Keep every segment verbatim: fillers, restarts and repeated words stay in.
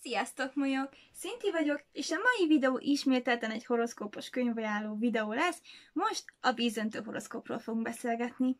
Sziasztok, molyok! Szinti vagyok, és a mai videó ismételten egy horoszkópos könyvajánló videó lesz. Most a vízöntő horoszkópról fogunk beszélgetni.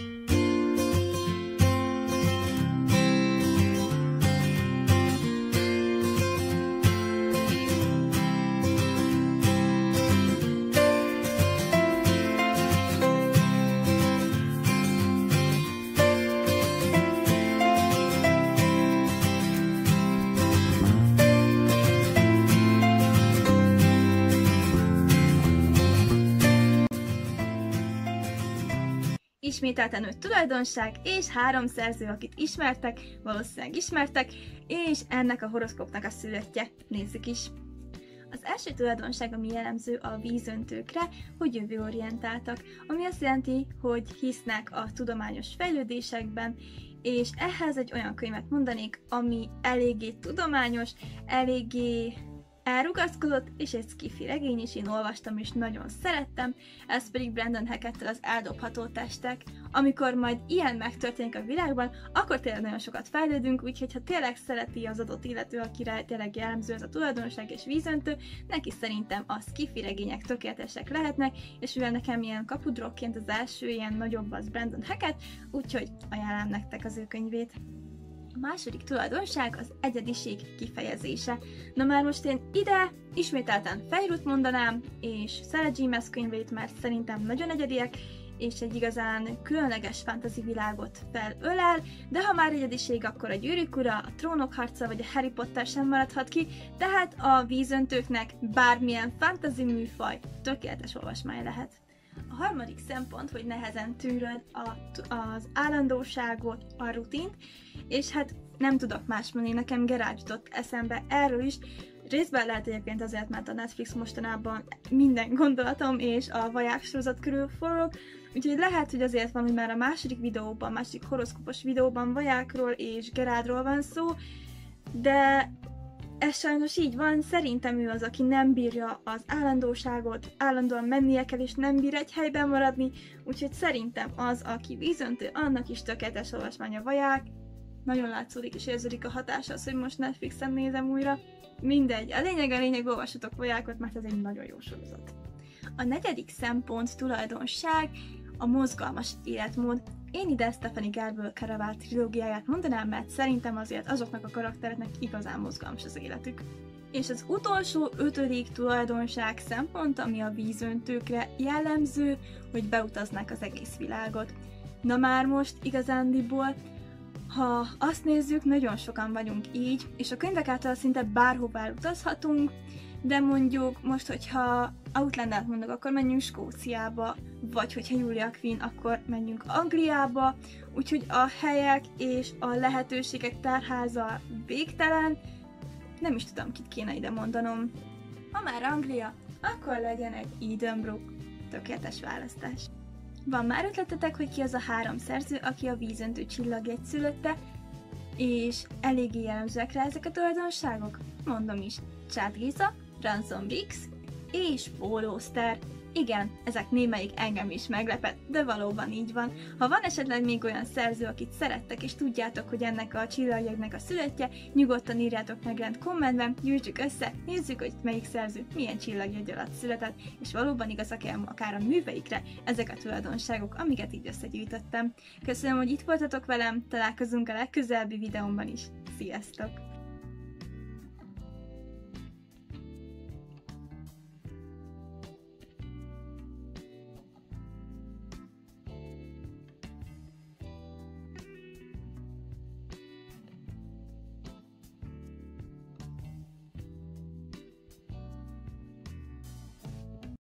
Ismételten öt tulajdonság és három szerző, akit ismertek, valószínűleg ismertek, és ennek a horoszkópnak a szülöttje. Nézzük is! Az első tulajdonság, ami jellemző a vízöntőkre, hogy jövőorientáltak, ami azt jelenti, hogy hisznek a tudományos fejlődésekben, és ehhez egy olyan könyvet mondanék, ami eléggé tudományos, eléggé elrugaszkodott, és egy sci-fi regény is, én olvastam és nagyon szerettem, ez pedig Brandon Hackett-tel az Eldobható testek. Amikor majd ilyen megtörténik a világban, akkor tényleg nagyon sokat fejlődünk, úgyhogy ha tényleg szereti az adott illető, akire tényleg jellemző ez a tulajdonság és vízöntő, neki szerintem a sci-fi regények tökéletesek lehetnek, és mivel nekem ilyen kapudrokként az első ilyen nagyobb az Brandon Hackett, úgyhogy ajánlom nektek az ő könyvét. A második tulajdonság az egyediség kifejezése. Na már most én ide ismételten Fejrut mondanám, és Sarah J. könyvét, mert szerintem nagyon egyediek, és egy igazán különleges fantasy világot felölel, de ha már egyediség, akkor a Gyűrűk ura, a Trónok harca vagy a Harry Potter sem maradhat ki, tehát a vízöntőknek bármilyen fantasy műfaj tökéletes olvasmány lehet. A harmadik szempont, hogy nehezen tűröd a, az állandóságot, a rutint, és hát nem tudok más mondani, nekem Geralt jutott eszembe erről is. Részben lehet egyébként azért, mert a Netflix mostanában minden gondolatom és a vaják sorozat körül forog, úgyhogy lehet, hogy azért van, hogy már a második videóban, a második horoszkópos videóban vajákról és Geraltról van szó, de ez sajnos így van, szerintem ő az, aki nem bírja az állandóságot, állandóan mennie kell és nem bír egy helyben maradni, úgyhogy szerintem az, aki vízöntő, annak is tökéletes olvasmány a vaják. Nagyon látszódik és érződik a hatása az, hogy most Netflixen nézem újra. Mindegy, a lényeg a lényeg, olvassatok vajákot, mert ez egy nagyon jó sorozat. A negyedik szempont, tulajdonság, a mozgalmas életmód. Én ide Stephanie Garble Caraval trilógiáját mondanám, mert szerintem azért azoknak a karaktereknek igazán mozgalmas az életük. És az utolsó, ötödik tulajdonság szempont, ami a vízöntőkre jellemző, hogy beutaznak az egész világot. Na már most igazándiból, ha azt nézzük, nagyon sokan vagyunk így, és a könyvek által szinte bárhová utazhatunk, de mondjuk most, hogyha Outlandert mondok, akkor menjünk Skóciába, vagy hogyha Julia Quinn, akkor menjünk Angliába, úgyhogy a helyek és a lehetőségek tárháza végtelen, nem is tudom, kit kéne ide mondanom. Ha már Anglia, akkor legyen egy Edenbrooke, tökéletes választás. Van már ötletetek, hogy ki az a három szerző, aki a vízöntő csillagjegy szülötte, és eléggé jellemzőek rá ezek a tulajdonságok? Mondom is, Chad Giza, Ransom Riggs és Paul Auster. Igen, ezek némelyik engem is meglepett, de valóban így van. Ha van esetleg még olyan szerző, akit szerettek, és tudjátok, hogy ennek a csillagjegynek a szülöttje, nyugodtan írjátok meg rend kommentben, gyűjtsük össze, nézzük, hogy melyik szerző milyen csillagjegy alatt született, és valóban igazak-e akár a műveikre ezek a tulajdonságok, amiket így összegyűjtöttem. Köszönöm, hogy itt voltatok velem, találkozunk a legközelebbi videómban is. Sziasztok!